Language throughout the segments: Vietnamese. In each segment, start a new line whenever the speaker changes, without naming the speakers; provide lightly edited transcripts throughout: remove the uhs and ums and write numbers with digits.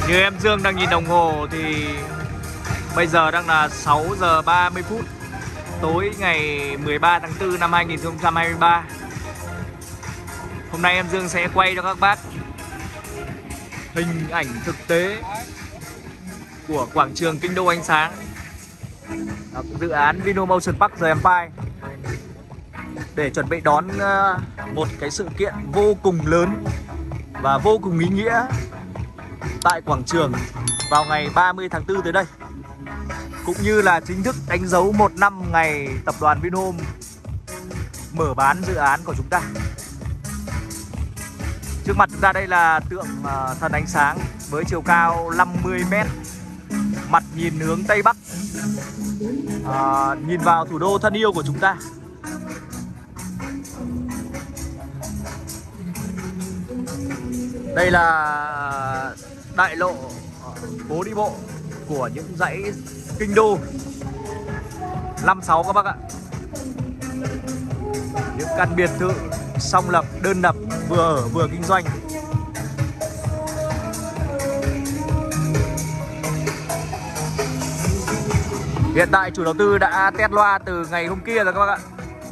Như em Dương đang nhìn đồng hồ thì bây giờ đang là 6 giờ 30 phút tối ngày 13 tháng 4 năm 2023. Hôm nay em Dương sẽ quay cho các bác hình ảnh thực tế của quảng trường Kinh đô ánh sáng, dự án Vinomotion Park The Empire, để chuẩn bị đón một cái sự kiện vô cùng lớn và vô cùng ý nghĩa tại quảng trường vào ngày 30 tháng 4 tới đây, cũng như là chính thức đánh dấu 1 năm ngày tập đoàn Vinhome mở bán dự án của chúng ta. Trước mặt chúng ta đây là tượng thần ánh sáng với chiều cao 50 m, mặt nhìn hướng Tây Bắc, nhìn vào thủ đô thân yêu của chúng ta. Đây là đại lộ phố đi bộ của những dãy kinh đô 56 các bác ạ. Những căn biệt thự song lập, đơn lập, vừa ở vừa kinh doanh. Hiện tại chủ đầu tư đã test loa từ ngày hôm kia rồi các bác ạ.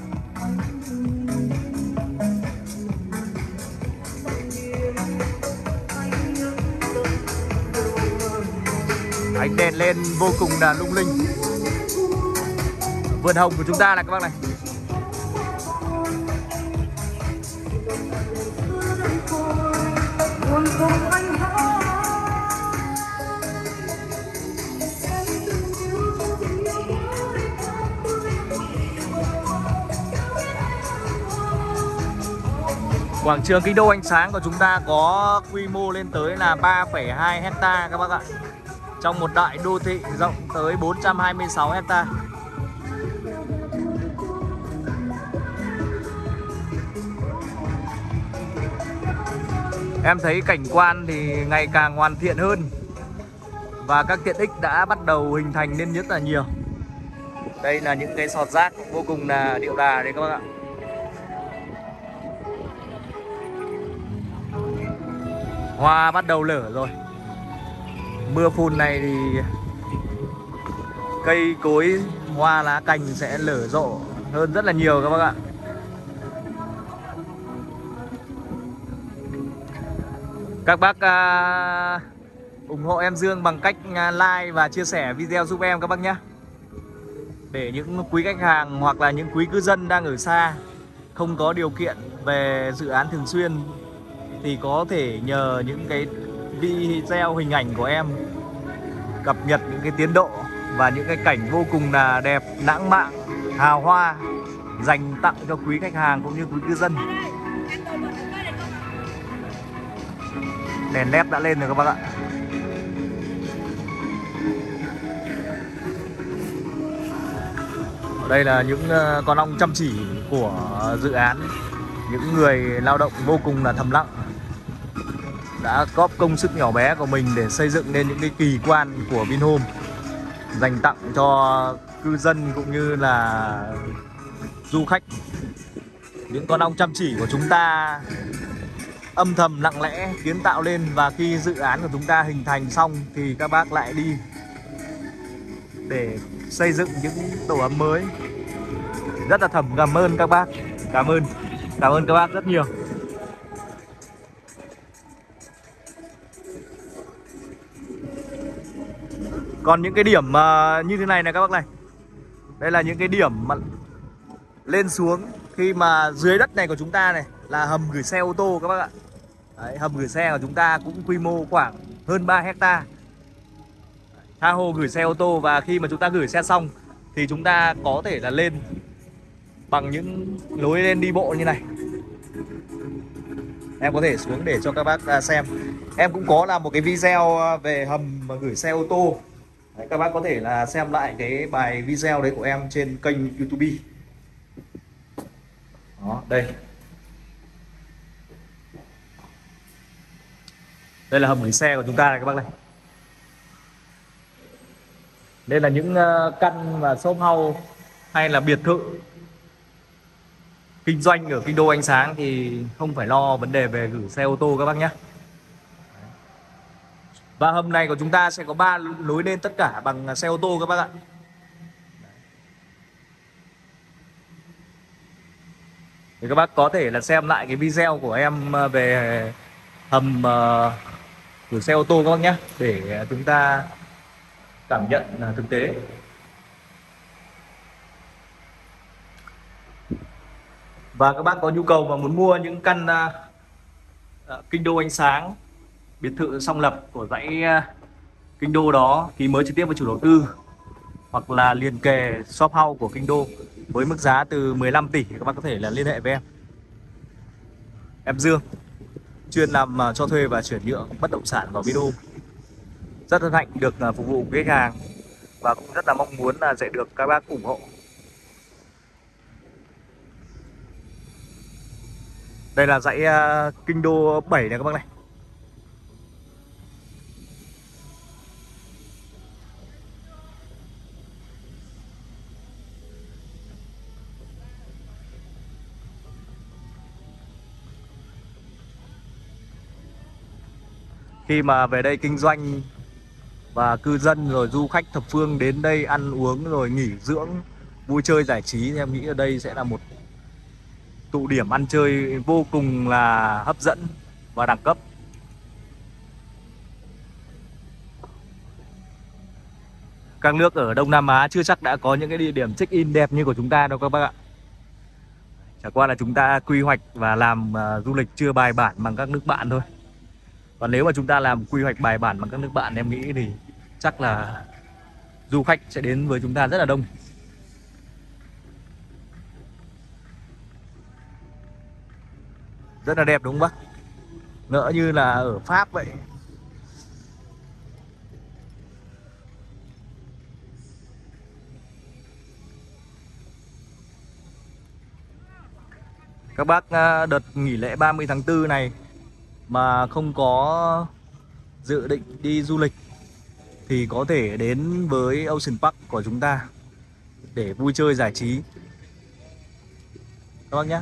Ánh đèn lên vô cùng là lung linh. Vườn hồng của chúng ta này các bác này. Quảng trường Kinh đô ánh sáng của chúng ta có quy mô lên tới là 3,2 hecta các bác ạ, trong một đại đô thị rộng tới 426 hecta. Em thấy cảnh quan thì ngày càng hoàn thiện hơn và các tiện ích đã bắt đầu hình thành nên rất là nhiều. Đây là những cái sọt rác vô cùng là điệu đà đấy các bác ạ. Hoa bắt đầu nở rồi. Mưa phùn này thì cây cối, hoa lá cành sẽ nở rộ hơn rất là nhiều các bác ạ. Các bác ủng hộ em Dương bằng cách like và chia sẻ video giúp em các bác nhé. Để những quý khách hàng hoặc là những quý cư dân đang ở xa, không có điều kiện về dự án thường xuyên, thì có thể nhờ những cái video hình ảnh của em cập nhật những cái tiến độ và những cái cảnh vô cùng là đẹp, lãng mạn, hào hoa dành tặng cho quý khách hàng cũng như quý cư dân. Đèn led đã lên rồi các bác ạ. Đây là những con ong chăm chỉ của dự án, những người lao động vô cùng là thầm lặng, đã góp công sức nhỏ bé của mình để xây dựng nên những cái kỳ quan của Vinhome dành tặng cho cư dân cũng như là du khách. Những con ong chăm chỉ của chúng ta âm thầm lặng lẽ kiến tạo lên, và khi dự án của chúng ta hình thành xong thì các bác lại đi để xây dựng những tổ ấm mới. Rất là thầm cảm ơn các bác. Cảm ơn các bác rất nhiều. Còn những cái điểm như thế này này các bác này, đây là những cái điểm mà lên xuống khi mà dưới đất này của chúng ta này là hầm gửi xe ô tô các bác ạ. Đấy, hầm gửi xe của chúng ta cũng quy mô khoảng hơn 3 hecta, tha hồ gửi xe ô tô. Và khi mà chúng ta gửi xe xong thì chúng ta có thể là lên bằng những lối lên đi bộ như này. Em có thể xuống để cho các bác xem. Em cũng có làm một cái video về hầm mà gửi xe ô tô. Đấy, các bác có thể là xem lại cái bài video đấy của em trên kênh YouTube. Đó, đây. Đây là hầm gửi xe của chúng ta này các bác này. Đây là những căn và shop house hay là biệt thự kinh doanh ở Kinh đô ánh sáng thì không phải lo vấn đề về gửi xe ô tô các bác nhé. Và hầm này của chúng ta sẽ có 3 lối lên tất cả bằng xe ô tô các bác ạ. Thì các bác có thể là xem lại cái video của em về hầm của xe ô tô các bác nhé, để chúng ta cảm nhận thực tế. Và các bác có nhu cầu mà muốn mua những căn kinh đô ánh sáng, biệt thự song lập của dãy kinh đô đó, ký mới trực tiếp với chủ đầu tư hoặc là liền kề shop house của kinh đô với mức giá từ 15 tỷ, các bác có thể là liên hệ với em. Em Dương, chuyên làm cho thuê và chuyển nhượng bất động sản vào Vinhome. Rất hân hạnh được phục vụ khách hàng và cũng rất là mong muốn là sẽ được các bác ủng hộ. Đây là dãy kinh đô 7 này các bác này. Khi mà về đây kinh doanh và cư dân rồi du khách thập phương đến đây ăn uống rồi nghỉ dưỡng, vui chơi giải trí, thì em nghĩ ở đây sẽ là một tụ điểm ăn chơi vô cùng là hấp dẫn và đẳng cấp. Các nước ở Đông Nam Á chưa chắc đã có những cái địa điểm check-in đẹp như của chúng ta đâu các bác ạ. Chả qua là chúng ta quy hoạch và làm du lịch chưa bài bản bằng các nước bạn thôi. Còn nếu mà chúng ta làm quy hoạch bài bản bằng các nước bạn, em nghĩ thì chắc là du khách sẽ đến với chúng ta rất là đông. Rất là đẹp đúng không bác? Ngỡ như là ở Pháp vậy. Các bác đợt nghỉ lễ 30 tháng 4 này mà không có dự định đi du lịch thì có thể đến với Ocean Park của chúng ta để vui chơi giải trí các bác nhé.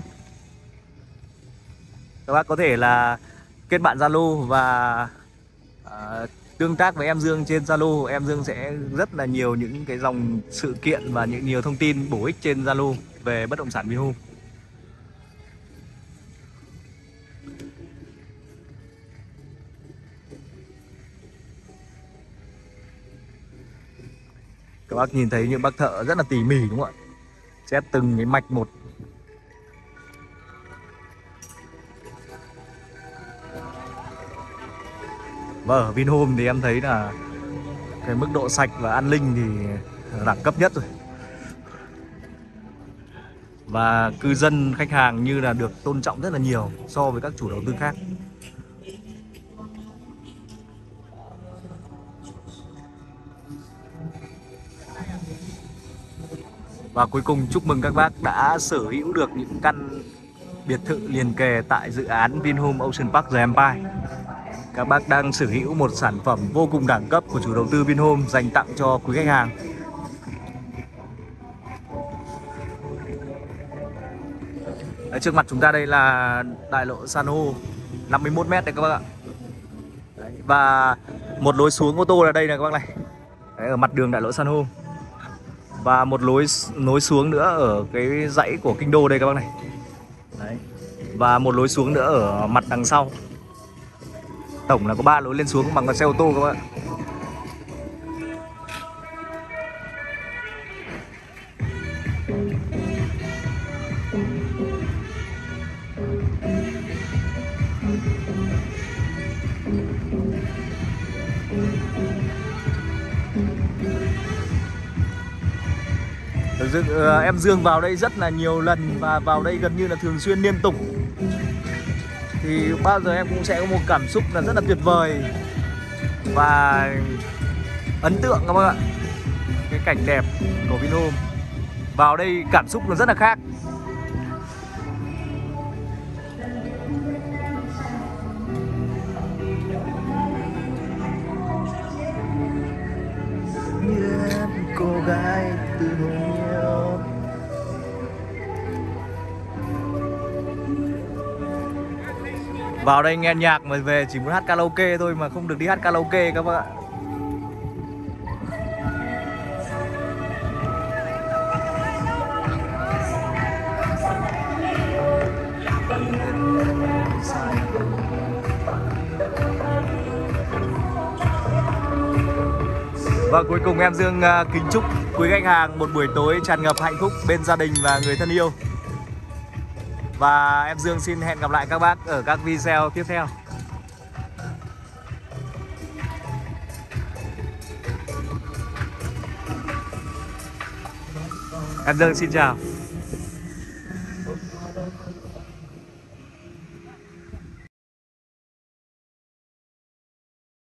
Các bác có thể là kết bạn Zalo và tương tác với em Dương trên Zalo. Em Dương sẽ rất là nhiều những cái dòng sự kiện và những nhiều thông tin bổ ích trên Zalo về bất động sản Vinhome. Các bác nhìn thấy những bác thợ rất là tỉ mỉ đúng không ạ? Chét từng cái mạch một. Và ở Vinhome thì em thấy là cái mức độ sạch và an ninh thì đẳng cấp nhất rồi. Và cư dân, khách hàng như là được tôn trọng rất là nhiều so với các chủ đầu tư khác. Và cuối cùng chúc mừng các bác đã sở hữu được những căn biệt thự liền kề tại dự án Vinhome Ocean Park The Empire. Các bác đang sở hữu một sản phẩm vô cùng đẳng cấp của chủ đầu tư Vinhome dành tặng cho quý khách hàng. Đấy, trước mặt chúng ta đây là đại lộ san hô 51 m đấy các bác ạ. Đấy, và một lối xuống ô tô là đây này các bác này. Đấy, ở mặt đường đại lộ san hô. Và một lối nối xuống nữa ở cái dãy của kinh đô đây các bác này. Đấy. Và một lối xuống nữa ở mặt đằng sau. Tổng là có 3 lối lên xuống bằng con xe ô tô các bác ạ. Thực sự em Dương vào đây rất là nhiều lần và vào đây gần như là thường xuyên liên tục. Thì bao giờ em cũng sẽ có một cảm xúc là rất là tuyệt vời và ấn tượng các bác ạ. Cái cảnh đẹp của Vinhome. Vào đây cảm xúc nó rất là khác. Cô gái từ hồi yêu. Vào đây nghe nhạc mà về chỉ muốn hát karaoke thôi mà không được đi hát karaoke các bạn ạ. Và cuối cùng em Dương kính chúc quý khách hàng một buổi tối tràn ngập hạnh phúc bên gia đình và người thân yêu. Và em Dương xin hẹn gặp lại các bác ở các video tiếp theo. Em Dương xin chào.